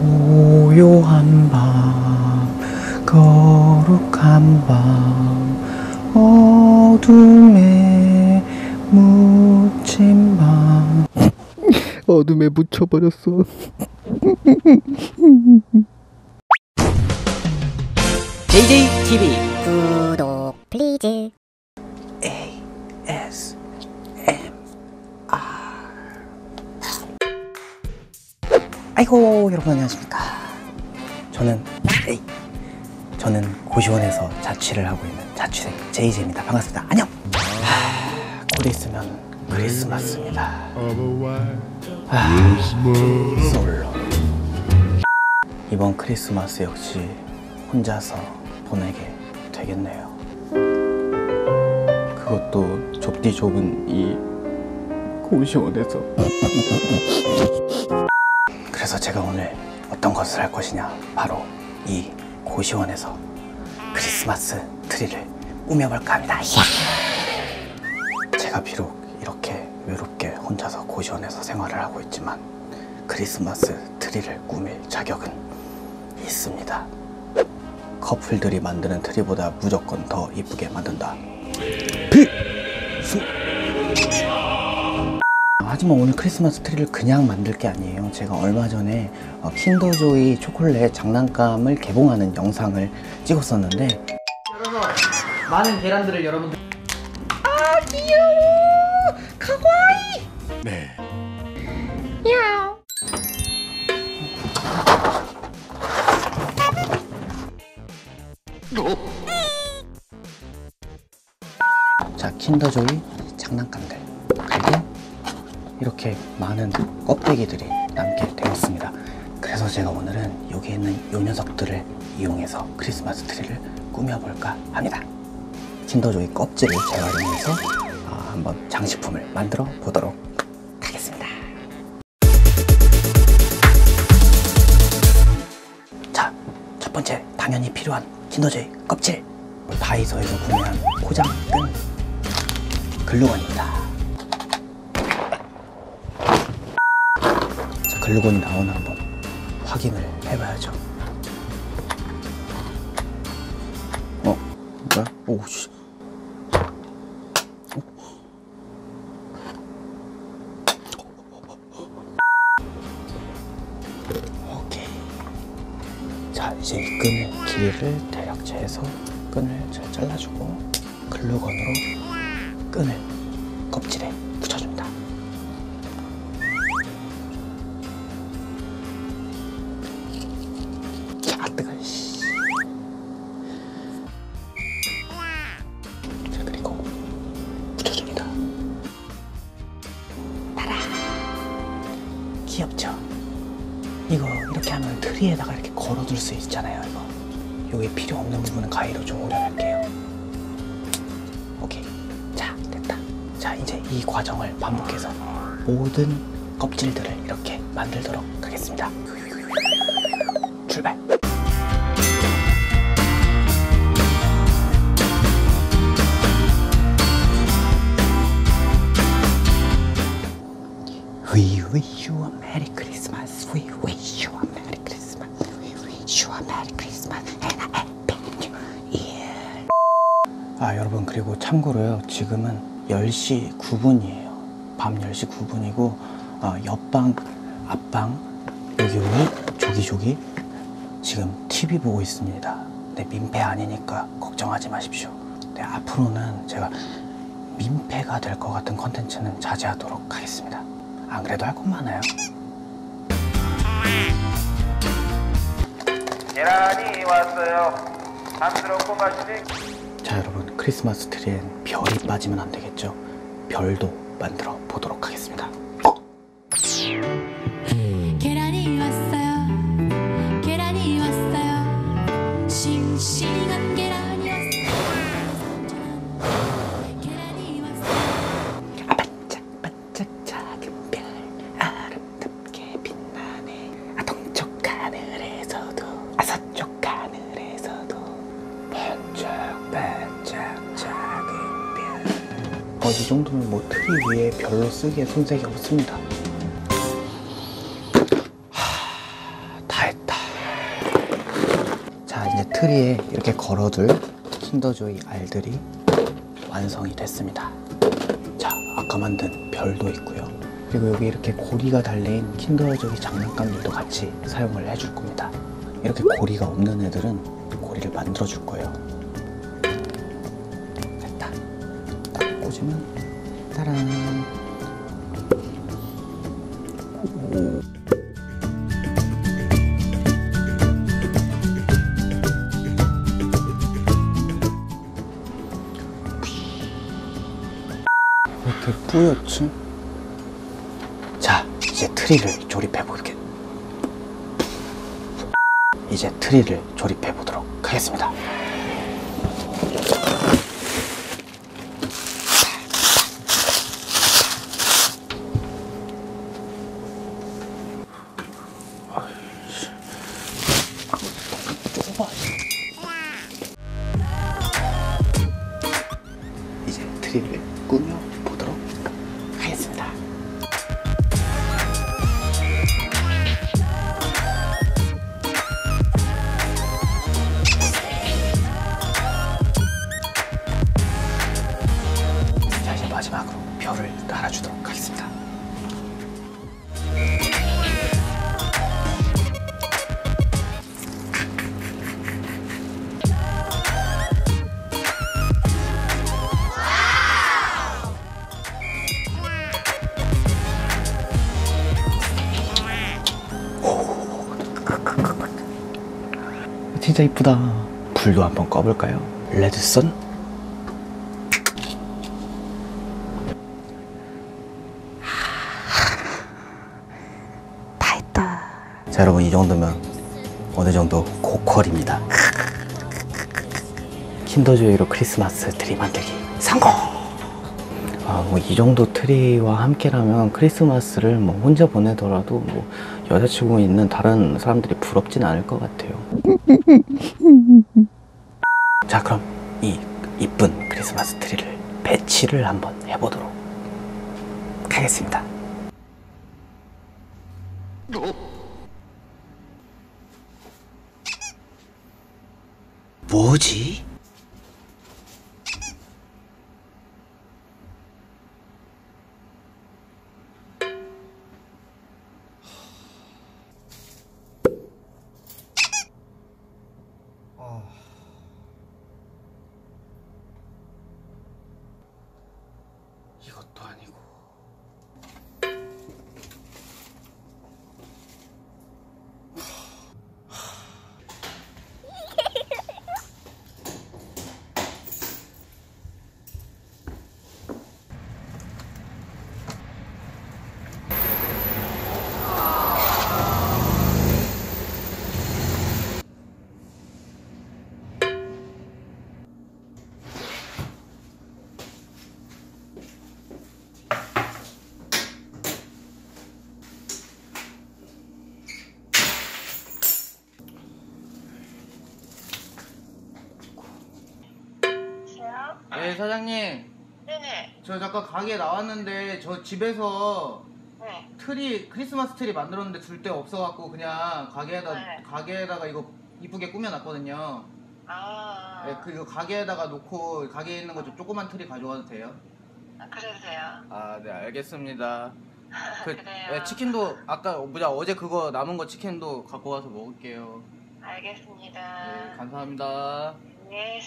고요한 밤, 거룩한 밤, 어둠에 묻힌 밤. 어둠에 묻혀버렸어. JJTV 구독 플리즈. ASMR. 아이고 여러분 안녕하십니까. 저는 고시원에서 자취를 하고 있는 자취생 JJ입니다. 반갑습니다. 안녕. 곧 있으면 크리스마스입니다. 솔로. 이번 크리스마스 역시 혼자서 보내게 되겠네요. 그것도 좁디 좁은 이 고시원에서. 그래서 제가 오늘 어떤 것을 할 것이냐, 바로 이 고시원에서 크리스마스 트리를 꾸며볼까 합니다. 제가 비록 이렇게 외롭게 혼자서 고시원에서 생활을 하고 있지만 크리스마스 트리를 꾸밀 자격은 있습니다. 커플들이 만드는 트리보다 무조건 더 이쁘게 만든다. 하지만 오늘 크리스마스 트리를 그냥 만들 게 아니에요. 제가 얼마 전에 킨더조이 초콜릿 장난감을 개봉하는 영상을 찍었었는데, 열어서 많은 계란들을 여러분들. 아 귀여워, 카와이. 네. 야옹. 자, 킨더조이 장난감들, 그리고 이렇게 많은 껍데기들이 남게 되었습니다. 그래서 제가 오늘은 여기 있는 이 녀석들을 이용해서 크리스마스 트리를 꾸며볼까 합니다. 킨더조이 껍질을 재활용해서 한번 장식품을 만들어 보도록 하겠습니다. 자, 첫 번째 당연히 필요한 킨더조이 껍질. 다이소에서 구매한 포장 끈 글루건입니다. 자, 글루건이 나오나 한번 확인을 해봐야죠. 뭐야? 오우씨. 오케이. 자, 이제 이 끈의 길이를 대략 재서 끈을 잘 잘라주고 글루건으로 끈을 껍질에 붙여줍니다. 자, 뜨거워. 자, 그리고 붙여줍니다. 따라. 귀엽죠? 이거 이렇게 하면 트리에다가 이렇게 걸어둘 수 있잖아요. 이거 여기 필요 없는 부분은 가위로 좀 오려낼게요. 오케이. 자, 됐다. 자, 이제 이 과정을 반복해서 모든 껍질들을 이렇게 만들도록 하겠습니다. 출발. We wish you a Merry Christmas. We wish you a Merry Christmas. We wish you a Merry Christmas and a Happy New Year. 여러분, 그리고 참고로요, 지금은 10시 9분이에요. 밤 10시 9분이고 옆방, 앞방, 여기 조기 지금 TV 보고 있습니다. 네, 민폐 아니니까 걱정하지 마십시오. 네, 앞으로는 제가 민폐가 될 것 같은 컨텐츠는 자제하도록 하겠습니다. 안 그래도 할 것 많아요. 계란이 왔어요. 잠스럽고 맛있지? 자, 여러분, 크리스마스 트리엔 별이 빠지면 안 되겠죠? 별도 만들어 보도록 하겠습니다. 계란이 왔어요. 계란이 왔어요. 싱싱한 계란이 왔어요. 계란이 왔어요. 반짝반짝 작은 별 아름답게 빛나네. 동쪽 하늘에서도 서쪽 하늘에서도 반짝반짝 작은 별. 이 정도면 뭐 트리 위에 별로 쓰기에 손색이 없습니다. 다 했다. 트리에 이렇게 걸어둘 킨더조이 알들이 완성이 됐습니다. 자, 아까 만든 별도 있고요. 그리고 여기 이렇게 고리가 달린 킨더조이 장난감들도 같이 사용을 해줄 겁니다. 이렇게 고리가 없는 애들은 고리를 만들어 줄 거예요. 됐다. 딱 꽂으면 따란. 오. 이렇게 뿌옇죠? 자, 이제 트리를 조립해 볼게. 이제 트리를 조립해 보도록 하겠습니다. 좁아. 이제 트리를 꾸며 보도록 하겠습니다. 자, 이제 마지막으로 별을 달아주도록 하겠습니다. 진짜 이쁘다. 불도 한번 꺼볼까요? 레드선? 다 했다. 자, 여러분, 이 정도면 어느 정도 고퀄입니다. 킨더조이로 크리스마스 트리 만들기 성공! 뭐 이 정도 트리와 함께라면 크리스마스를 뭐 혼자 보내더라도 뭐 여자친구 있는 다른 사람들이 부럽진 않을 것 같아요. 자, 그럼 이 이쁜 크리스마스 트리를 배치를 한번 해보도록 하겠습니다. 뭐지? 이것도 아니고. 네, 사장님. 네네. 저 잠깐 가게 나왔는데 저 집에서 네. 크리스마스 트리 만들었는데 줄 데 없어갖고 그냥 네. 가게에다가 이거 이쁘게 꾸며놨거든요. 아. 네, 그 이거 가게에다가 놓고 가게에 있는 거 좀 조그만 트리 가져와도 돼요? 그래도 돼요. 아, 네, 알겠습니다. 그래요. 네, 치킨도 아까 어제 그거 남은 거 치킨도 갖고 와서 먹을게요. 알겠습니다. 네, 감사합니다. 네.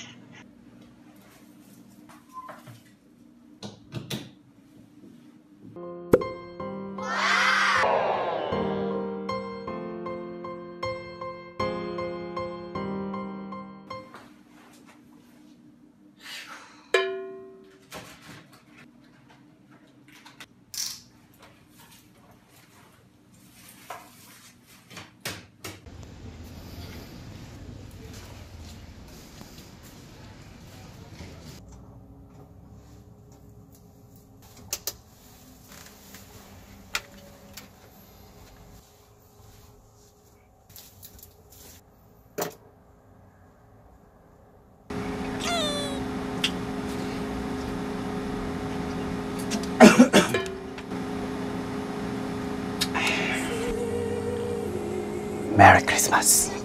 메리 크리스마스.